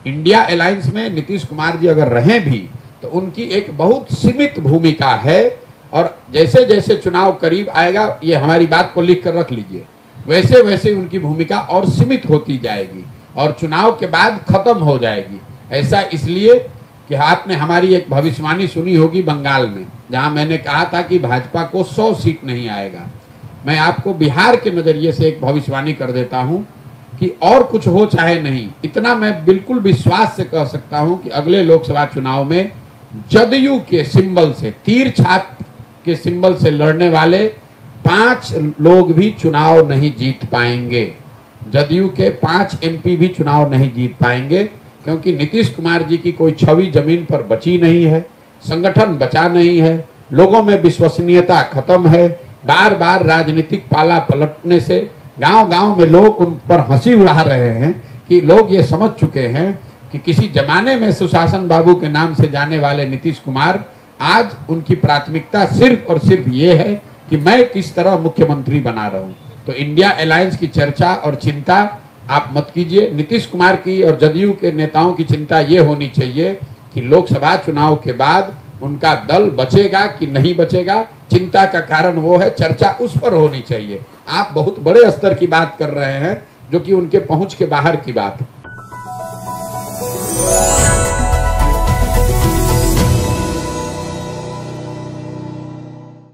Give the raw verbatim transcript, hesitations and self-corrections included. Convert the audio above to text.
India alliance में नीतीश कुमार जी अगर रहें भी तो उनकी एक बहुत सीमित भूमिका है, और जैसे जैसे चुनाव करीब आएगा, ये हमारी बात को लिख कर रख लीजिए, वैसे वैसे उनकी भूमिका और सीमित होती जाएगी और चुनाव के बाद खत्म हो जाएगी। ऐसा इसलिए कि आपने हमारी एक भविष्यवाणी सुनी होगी बंगाल में, जहां मैंने कहा था कि भाजपा को सौ सीट नहीं आएगा। मैं आपको बिहार के नजरिए से एक भविष्यवाणी कर देता हूं कि और कुछ हो चाहे नहीं, इतना मैं बिल्कुल विश्वास से कह सकता हूं कि अगले लोकसभा चुनाव में जदयू के सिंबल से, तीर छाप के सिंबल से लड़ने वाले पांच लोग भी चुनाव नहीं जीत पाएंगे। जदयू के पांच एमपी भी चुनाव नहीं जीत पाएंगे, क्योंकि नीतीश कुमार जी की कोई छवि जमीन पर बची नहीं है, संगठन बचा नहीं है, लोगों में विश्वसनीयता खत्म है। बार बार राजनीतिक पाला पलटने से गांव गांव में लोग उन पर हंसी उड़ा रहे हैं कि लोग ये समझ चुके हैं कि किसी जमाने में सुशासन बाबू के नाम से जाने वाले नीतीश कुमार, आज उनकी प्राथमिकता सिर्फ और सिर्फ ये है कि मैं किस तरह मुख्यमंत्री बना रहा हूं। तो इंडिया अलायंस की चर्चा और चिंता आप मत कीजिए। नीतीश कुमार की और जदयू के नेताओं की चिंता ये होनी चाहिए कि लोकसभा चुनाव के बाद उनका दल बचेगा कि नहीं बचेगा। चिंता का कारण वो है, चर्चा उस पर होनी चाहिए। आप बहुत बड़े स्तर की बात कर रहे हैं जो कि उनके पहुंच के बाहर की बात है।